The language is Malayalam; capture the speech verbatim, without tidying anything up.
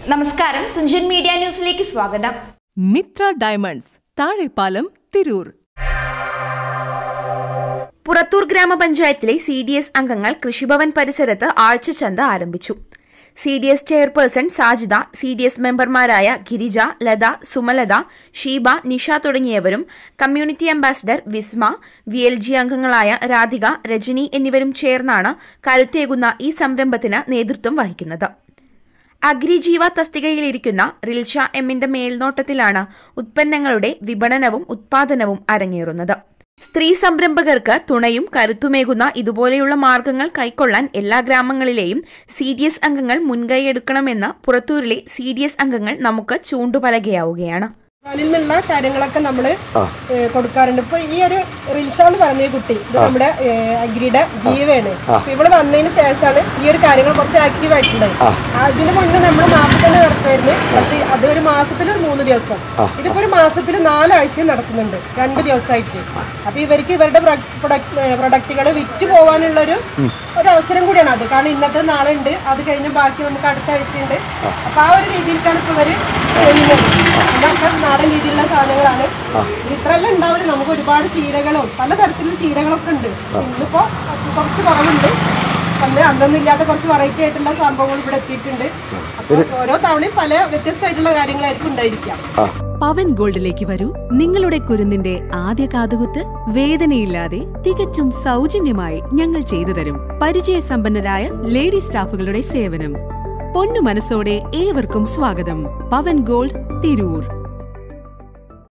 നമസ്കാരം, തുഞ്ചൻ മീഡിയ ന്യൂസിലേക്ക് സ്വാഗതം. മിത്ര ഡയമണ്ട്സ്, താഴെപ്പാലം, തിരൂർ. പുറത്തൂർ ഗ്രാമപഞ്ചായത്തിലെ സി ഡി എസ് അംഗങ്ങൾ കൃഷിഭവൻ പരിസരത്ത് ആഴ്ചച്ചന്ത ആരംഭിച്ചു. C D S chairperson Sajida, C D S മെമ്പർമാരായ ഗിരിജ, ലത, സുമലത, ഷീബ, നിഷ തുടങ്ങിയവരും community ambassador Visma, V L G അംഗങ്ങളായ രാധിക, രജനി എന്നിവരും ചേർന്നാണ് കരുത്തേകുന്ന ഈ സംരംഭത്തിന് നേതൃത്വം വഹിക്കുന്നത്. അഗ്രിജീവ തസ്തികയിലിരിക്കുന്ന റിൽഷ എമ്മിന്റെ മേൽനോട്ടത്തിലാണ് ഉത്പന്നങ്ങളുടെ വിപണനവും ഉത്പാദനവും അരങ്ങേറുന്നത്. സ്ത്രീ സംരംഭകർക്ക് തുണയും കരുത്തുമേകുന്ന ഇതുപോലെയുള്ള മാർഗങ്ങൾ കൈക്കൊള്ളാൻ എല്ലാ ഗ്രാമങ്ങളിലെയും സി ഡി എസ് അംഗങ്ങൾ മുൻകൈയെടുക്കണമെന്ന് പുറത്തൂരിലെ സി ഡി എസ് അംഗങ്ങൾ നമുക്ക് ചൂണ്ടുപലകയാവുകയാണ്. അതിൽ നിന്നുള്ള കാര്യങ്ങളൊക്കെ നമ്മൾ കൊടുക്കാറുണ്ട്. ഇപ്പൊ ഈ ഒരു റിൽഷ എന്ന് പറഞ്ഞ കുട്ടി ഇത് നമ്മുടെ അഗ്രിയുടെ ജീവയാണ്. ഇവിടെ വന്നതിന് ശേഷമാണ് ഈ ഒരു കാര്യങ്ങൾ കുറച്ച് ആക്റ്റീവ് ആയിട്ടുള്ളത്. അതിന് മുന്നേ നമ്മൾ മാസത്തിൽ നടത്തുമായിരുന്നു, പക്ഷെ അത് ഒരു മാസത്തിൽ ഒരു മൂന്ന് ദിവസം, ഇതിപ്പോ ഒരു മാസത്തിൽ നാലാഴ്ച നടക്കുന്നുണ്ട്, രണ്ട് ദിവസമായിട്ട്. അപ്പൊ ഇവർക്ക് ഇവരുടെ പ്രൊഡക്റ്റുകൾ വിറ്റ് പോകാനുള്ളൊരു ഒരു അവസരം കൂടിയാണ് അത്. കാരണം ഇന്നത്തെ നാളെ ഉണ്ട്, അത് കഴിഞ്ഞ് ബാക്കി നമുക്ക് അടുത്ത ആഴ്ചയുണ്ട്. അപ്പൊ ആ ഒരു രീതിയിലേക്കാണ് ഇപ്പൊ ഇവര് ചെയ്യുന്നത്. ഇതൊക്കെ നാടൻ രീതിയിലുള്ള സാധനങ്ങളാണ്. ഇത്രയെല്ലാം ഉണ്ടാവില്ല, നമുക്ക് ഒരുപാട് ചീരകളും പലതരത്തിലുള്ള ചീരകളൊക്കെ ഉണ്ട്. ഇന്നിപ്പോ കുറച്ച് കുറവുണ്ട്, അന്ന് അന്നൊന്നും ഇല്ലാത്ത കുറച്ച് വെറൈറ്റി ആയിട്ടുള്ള സംഭവങ്ങൾ ഇവിടെ എത്തിയിട്ടുണ്ട്. അപ്പൊ ഓരോ തവണയും പല വ്യത്യസ്തമായിട്ടുള്ള കാര്യങ്ങളായിരിക്കും ഉണ്ടായിരിക്കാം. പവൻ ഗോൾഡിലേക്ക് വരൂ. നിങ്ങളുടെ കുരുന്നിന്റെ ആദ്യ കാതുകുത്ത് വേദനയില്ലാതെ തികച്ചും സൗജന്യമായി ഞങ്ങൾ ചെയ്തു തരും. പരിചയസമ്പന്നരായ ലേഡി സ്റ്റാഫുകളുടെ സേവനം. പൊന്നു മനസ്സോടെ ഏവർക്കും സ്വാഗതം. പവൻ ഗോൾഡ്, തിരൂർ.